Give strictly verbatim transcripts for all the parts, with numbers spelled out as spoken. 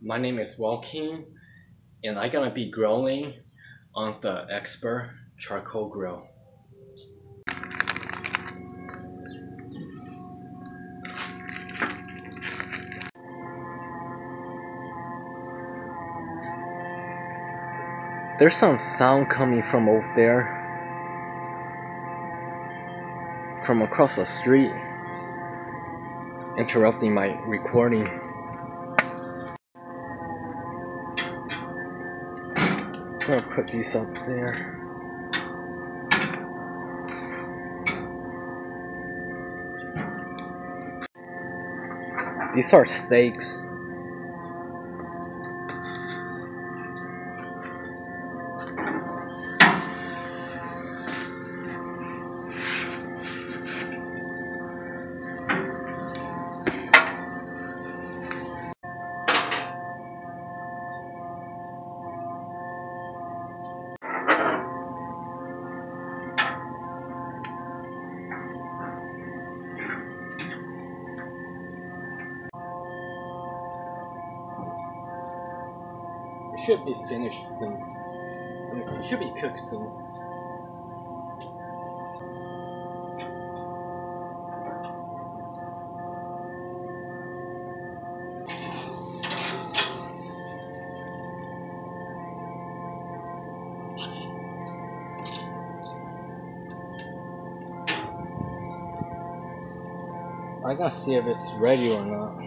My name is Joaquin, and I'm gonna be grilling on the Expert charcoal grill. There's some sound coming from over there, from across the street, interrupting my recording. I'm gonna put these up there. These are steaks. It should be finished soon. I mean, it should be cooked soon. I'm gonna see if it's ready or not.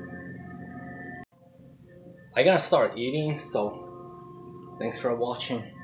I gotta start eating, so thanks for watching.